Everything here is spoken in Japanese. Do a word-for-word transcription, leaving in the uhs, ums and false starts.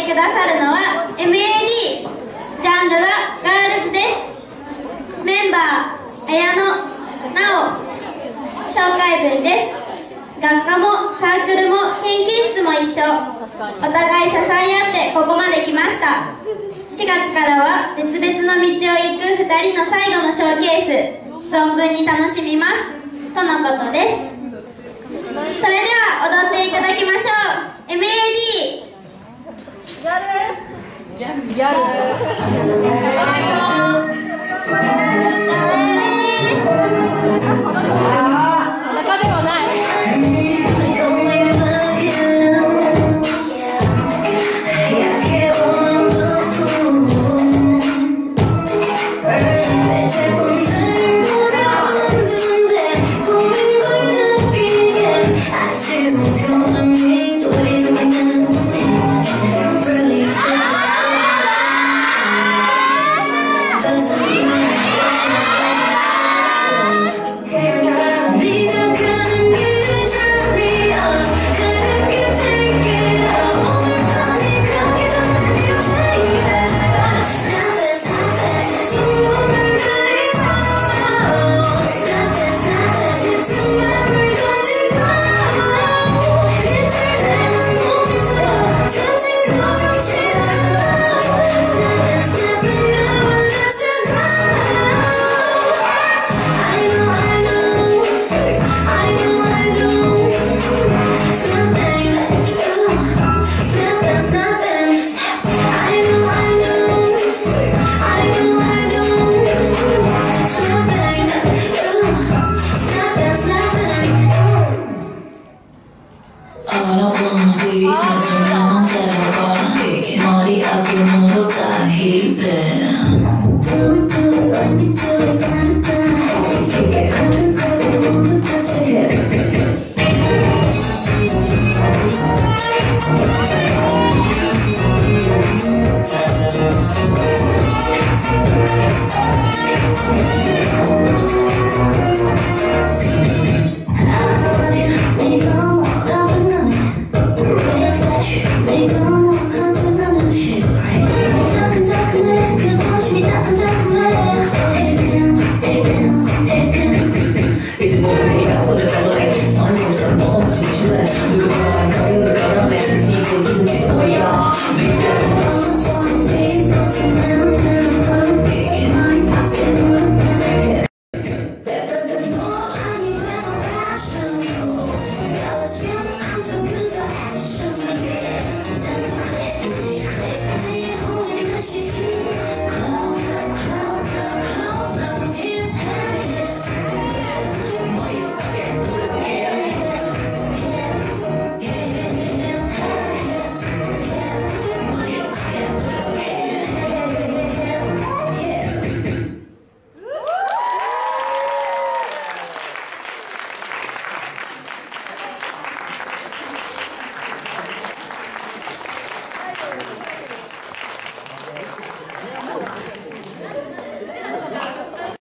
くださるのは エムエーディー、 ジャンルはガールズです。メンバー綾野、奈緒、紹介文です。学科もサークルも研究室も一緒、お互い支え合ってここまで来ました。しがつからは別々の道を行くふたりの最後のショーケース、存分に楽しみますとのことです。それでは踊っていただきましょう。 エムエーディー ギャルギャルギャル